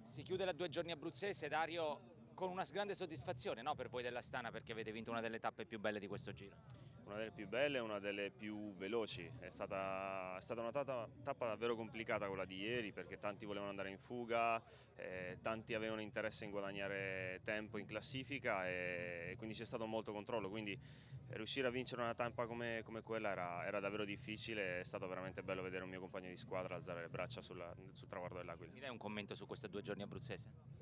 Si chiude la 2 giorni abruzzese, Dario, con una grande soddisfazione, no, per voi dell'Astana, perché avete vinto una delle tappe più belle di questo giro. Una delle più belle e una delle più veloci. È stata una tappa davvero complicata quella di ieri, perché tanti volevano andare in fuga, tanti avevano interesse in guadagnare tempo in classifica e quindi c'è stato molto controllo, quindi riuscire a vincere una tappa come quella era davvero difficile. È stato veramente bello vedere un mio compagno di squadra alzare le braccia sul traguardo dell'Aquila. Mi dai un commento su queste 2 giorni abruzzese?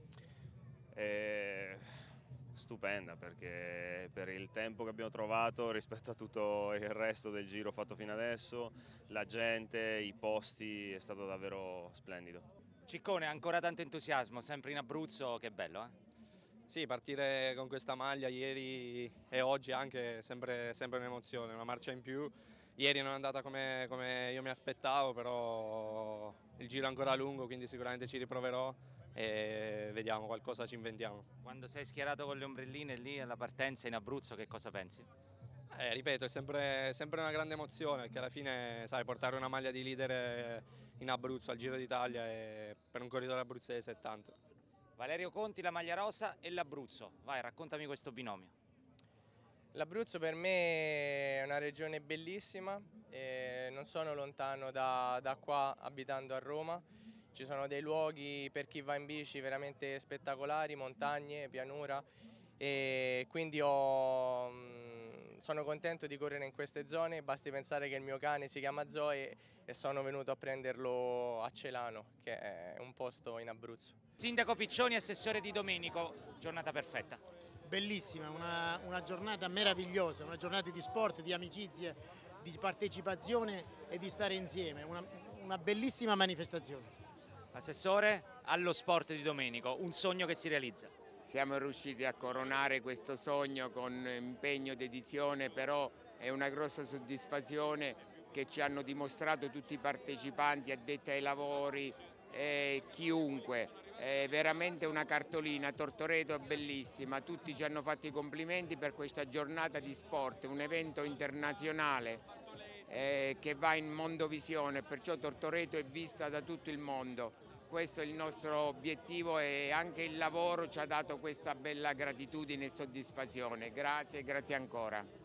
Stupenda, perché per il tempo che abbiamo trovato rispetto a tutto il resto del giro fatto fino adesso, la gente, i posti, è stato davvero splendido. Ciccone, ancora tanto entusiasmo, sempre in Abruzzo, che bello, eh? Sì, partire con questa maglia ieri e oggi anche è sempre un'emozione, una marcia in più. Ieri non è andata come io mi aspettavo, però il giro è ancora lungo, quindi sicuramente ci riproverò e vediamo, qualcosa ci inventiamo. Quando sei schierato con le ombrelline lì alla partenza in Abruzzo, che cosa pensi? Ripeto, è sempre una grande emozione, perché alla fine, sai, portare una maglia di leader in Abruzzo al Giro d'Italia per un corridore abruzzese è tanto. Valerio Conti, la maglia rosa e l'Abruzzo. Vai, raccontami questo binomio. L'Abruzzo per me è una regione bellissima, e non sono lontano da qua abitando a Roma. Ci sono dei luoghi per chi va in bici veramente spettacolari, montagne, pianura, e quindi sono contento di correre in queste zone. Basti pensare che il mio cane si chiama Zoe e sono venuto a prenderlo a Celano, che è un posto in Abruzzo. Sindaco Piccioni, assessore Di Domenico, giornata perfetta. Bellissima, una giornata meravigliosa, una giornata di sport, di amicizie, di partecipazione e di stare insieme, una bellissima manifestazione. Assessore, allo sport di Domenico, un sogno che si realizza. Siamo riusciti a coronare questo sogno con impegno, dedizione, però è una grossa soddisfazione che ci hanno dimostrato tutti i partecipanti, addetti ai lavori, chiunque. È veramente una cartolina, Tortoreto è bellissima, tutti ci hanno fatto i complimenti per questa giornata di sport, un evento internazionale che va in mondovisione, perciò Tortoreto è vista da tutto il mondo. Questo è il nostro obiettivo e anche il lavoro ci ha dato questa bella gratitudine e soddisfazione. Grazie e grazie ancora.